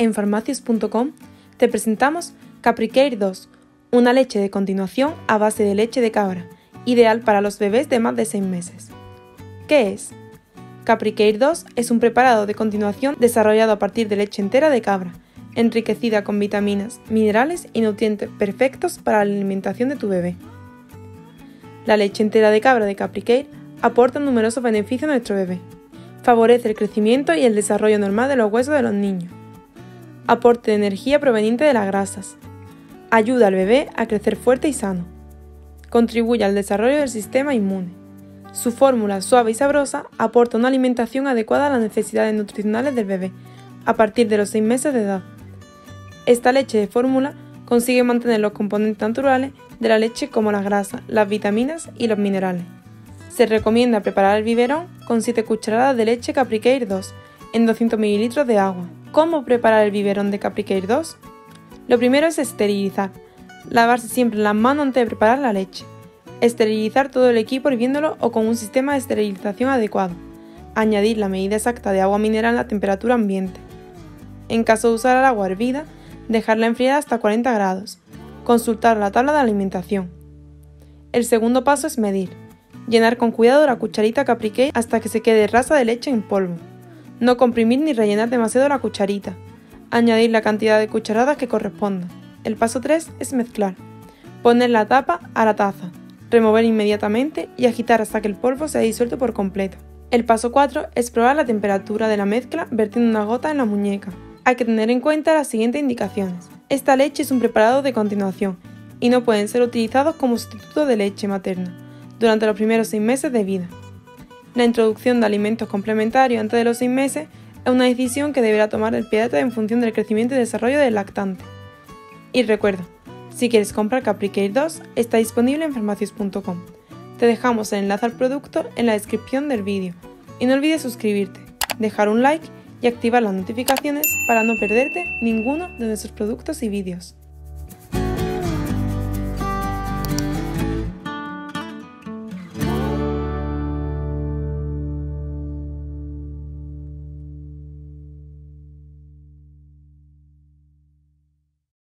en farmacias.com te presentamos Capricare 2, una leche de continuación a base de leche de cabra, ideal para los bebés de más de 6 meses. ¿Qué es? Capricare 2 es un preparado de continuación desarrollado a partir de leche entera de cabra, enriquecida con vitaminas, minerales y nutrientes perfectos para la alimentación de tu bebé. La leche entera de cabra de Capricare aporta numerosos beneficios a nuestro bebé. Favorece el crecimiento y el desarrollo normal de los huesos de los niños. Aporte de energía proveniente de las grasas. Ayuda al bebé a crecer fuerte y sano. Contribuye al desarrollo del sistema inmune. Su fórmula suave y sabrosa aporta una alimentación adecuada a las necesidades nutricionales del bebé a partir de los 6 meses de edad. Esta leche de fórmula consigue mantener los componentes naturales de la leche como las grasas, las vitaminas y los minerales. Se recomienda preparar el biberón con 7 cucharadas de leche Capricare 2 en 200 ml de agua. ¿Cómo preparar el biberón de Capricare 2? Lo primero es esterilizar. Lavarse siempre las manos antes de preparar la leche. Esterilizar todo el equipo hirviéndolo o con un sistema de esterilización adecuado. Añadir la medida exacta de agua mineral a temperatura ambiente. En caso de usar el agua hervida, dejarla enfriar hasta 40 grados. Consultar la tabla de alimentación. El segundo paso es medir. Llenar con cuidado la cucharita Capricare hasta que se quede rasa de leche en polvo. No comprimir ni rellenar demasiado la cucharita. Añadir la cantidad de cucharadas que corresponda. El paso 3 es mezclar. Poner la tapa a la taza. Remover inmediatamente y agitar hasta que el polvo se haya disuelto por completo. El paso 4 es probar la temperatura de la mezcla vertiendo una gota en la muñeca. Hay que tener en cuenta las siguientes indicaciones. Esta leche es un preparado de continuación y no pueden ser utilizados como sustituto de leche materna durante los primeros 6 meses de vida. La introducción de alimentos complementarios antes de los 6 meses es una decisión que deberá tomar el pediatra en función del crecimiento y desarrollo del lactante. Y recuerda, si quieres comprar Capricare 2, está disponible en farmacias.com. Te dejamos el enlace al producto en la descripción del vídeo y no olvides suscribirte, dejar un like y activar las notificaciones para no perderte ninguno de nuestros productos y vídeos.